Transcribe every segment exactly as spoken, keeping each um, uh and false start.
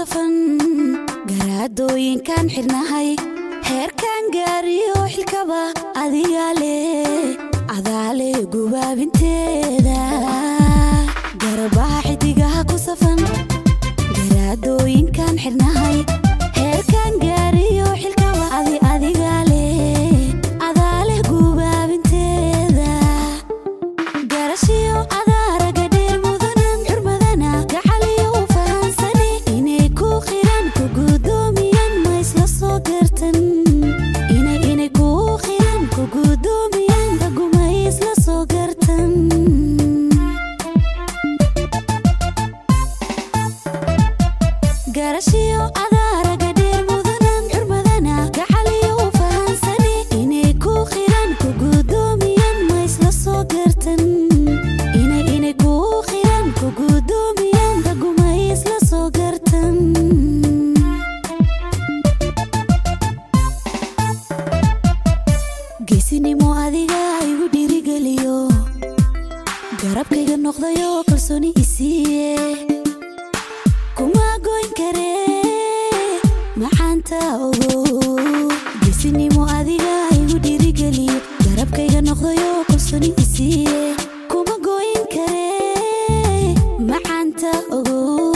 safan garaadooyinkan xirnahay heerkan gaariyo xilkaba adiga leh adaale gubaabinteeda garbaha xidigaha ku safan garaadooyinkan xirnahay heerkan gaariyo xilkaba adi adiga leh adaale gubaabinteeda garashiyo adaaraga dheer mudanan xurmadana gacaliyo u fahansani inay ku qiran ku gudoomiyan ma isla soo gartan inay inay ku qiran ku gudoomiyan daguma isla soo gartan garashiyo adaaraga dheer mudanan xurmadana gacaliyo u fahansani inay ku qiran ku gudoomiyan ma isla soo gartan inay inay ku qiran ku gudoomiyan daguma isla soo gartan geesinimo adiga igu dhiirigeliyo garabkayga noqdayo kalsooni isiiye kuma goyn kare maxaanta ogo geesinimo adiga igu dhiirigeliyo garabkayga noqdayo kalsooni isiiye kuma goyn kare maxaanta ogo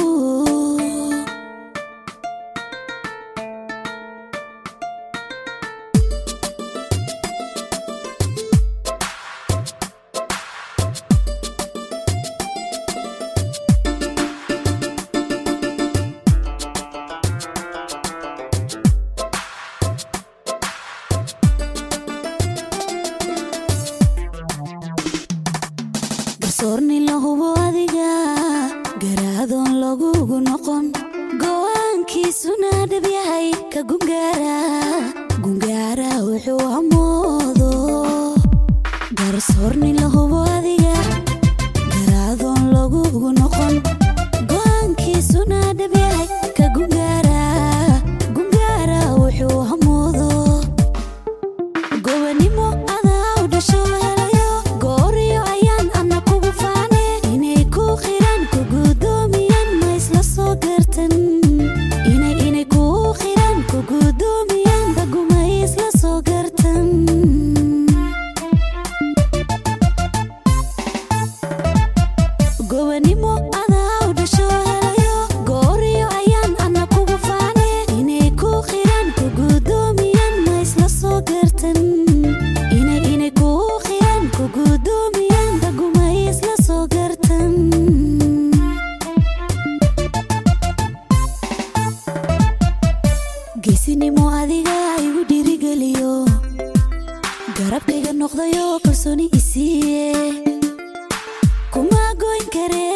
garsoorni la hubo adiga garaadoon lagugu noqon go'aankiisuna dhab yahay ka gungaara gungaara wuxuu amoodo garsoorni la hubo adiga garaadoon lagugu noqon go'aankiisuna dhab yahay ka gungaara gungaara wuxuu amoodo gobanimo adaa u dhasho helayo gooriyo ayaan ana kugu faane inay ku qiran ku gudoomiyan ma isla soo gartan inay inay ku qiran ku gudoomiyan daguma isla soo gartan gobanimo adaa u dhasho helayo gooriyo ayaan ana kugu faane inay ku qiran ku gudoomiyan ma isla soo gartan inay inay ku qiran ku gudoomiyan daguma isla soo gartan geesinimo adiga igu dhiirigeliyo garabkayga noqdayo kalsooni isiiye kuma goyn kare